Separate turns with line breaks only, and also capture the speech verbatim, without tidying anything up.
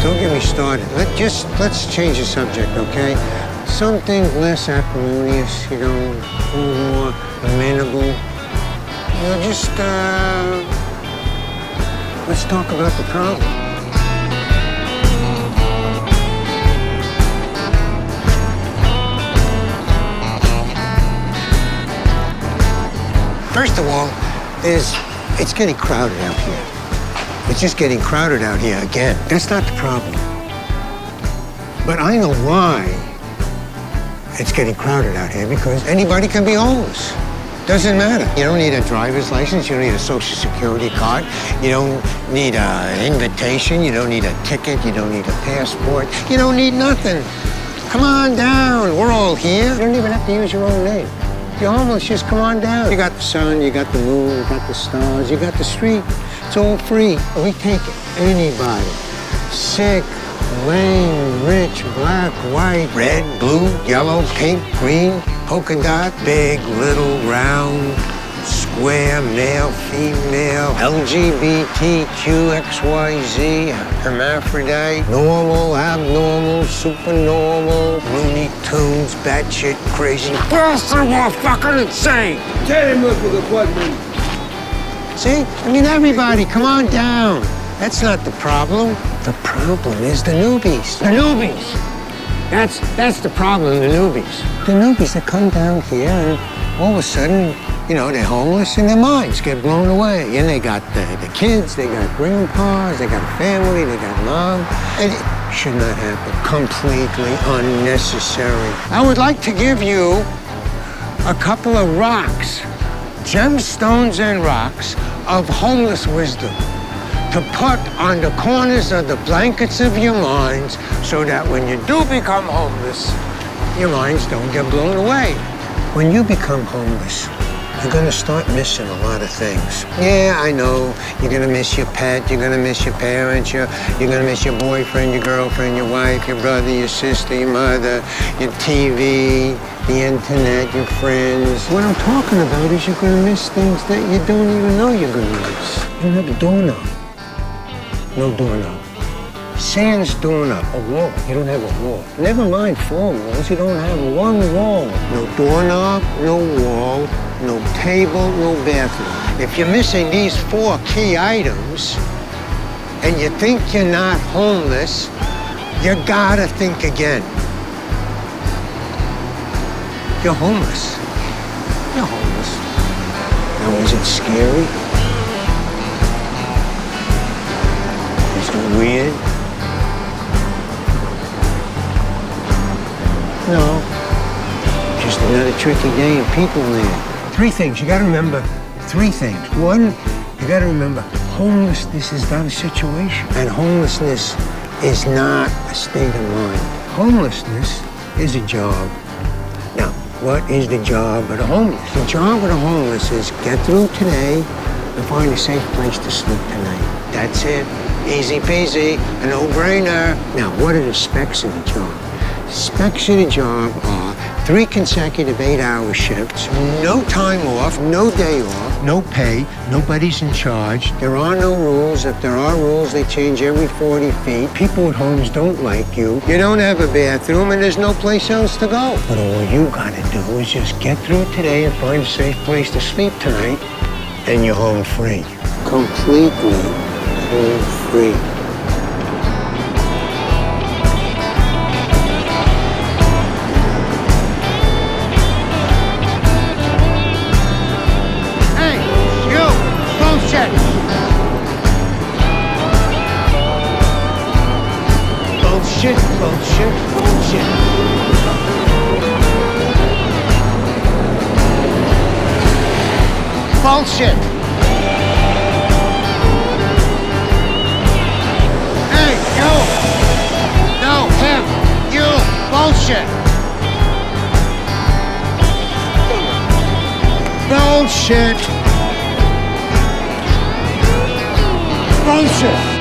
Don't get me started. Let just let's change the subject, okay? Something less acrimonious, you know, a little more amenable. You know, just uh, let's talk about the problem. First of all, there's it's getting crowded out here. It's just getting crowded out here again. That's not the problem. But I know why it's getting crowded out here, because anybody can be homeless. Doesn't matter. You don't need a driver's license. You don't need a social security card. You don't need an invitation. You don't need a ticket. You don't need a passport. You don't need nothing. Come on down. We're all here. You don't even have to use your own name. If you're homeless, just come on down. You got the sun, you got the moon, you got the stars, you got the street. It's all free. We take it. Anybody. Sick, lame, rich, black, white, red, blue, yellow, pink, green, polka dot, big, little, round, square, male, female, L G B T Q, X Y Z, hermaphrodite, normal, abnormal, supernormal, Looney Tunes, batshit crazy. Bastard, we're fucking insane!
Tell him look for the appointment.
See? I mean, everybody, come on down. That's not the problem. The problem is the newbies. The newbies! That's, that's the problem, the newbies. The newbies that come down here and all of a sudden, you know, they're homeless and their minds get blown away. And they got the, the kids, they got grandpas, they got a family, they got mom. And it should not happen. Completely unnecessary. I would like to give you a couple of rocks, gemstones and rocks of homeless wisdom to put on the corners of the blankets of your minds so that when you do become homeless, your minds don't get blown away. When you become homeless, you're gonna start missing a lot of things. Yeah, I know. You're gonna miss your pet, you're gonna miss your parents, you're, you're gonna miss your boyfriend, your girlfriend, your wife, your brother, your sister, your mother, your T V, the internet, your friends. What I'm talking about is you're gonna miss things that you don't even know you're gonna miss. You don't have a doorknob. No doorknob. Sans doorknob, a wall. You don't have a wall. Never mind four walls, you don't have one wall. No doorknob, no wall, no table, no bathroom. If you're missing these four key items and you think you're not homeless, you gotta think again. You're homeless. You're homeless. Now, is it scary? Is it weird? No. Just another tricky day in people land. Three things. You gotta remember three things. One, you gotta remember homelessness is not a situation. And homelessness is not a state of mind. Homelessness is a job. Now, what is the job of the homeless? The job of the homeless is get through today and find a safe place to sleep tonight. That's it. Easy peasy, a no-brainer. Now, what are the specs of the job? Specs of the job are three consecutive eight-hour shifts, no time off, no day off, no pay, nobody's in charge. There are no rules. If there are rules, they change every forty feet. People at homes don't like you. You don't have a bathroom, and there's no place else to go. But all you gotta do is just get through today and find a safe place to sleep tonight, and you're home free. Completely home free. Bullshit, bullshit, bullshit. Bullshit. Hey, you. No, him. You. Bullshit. Bullshit. Bullshit.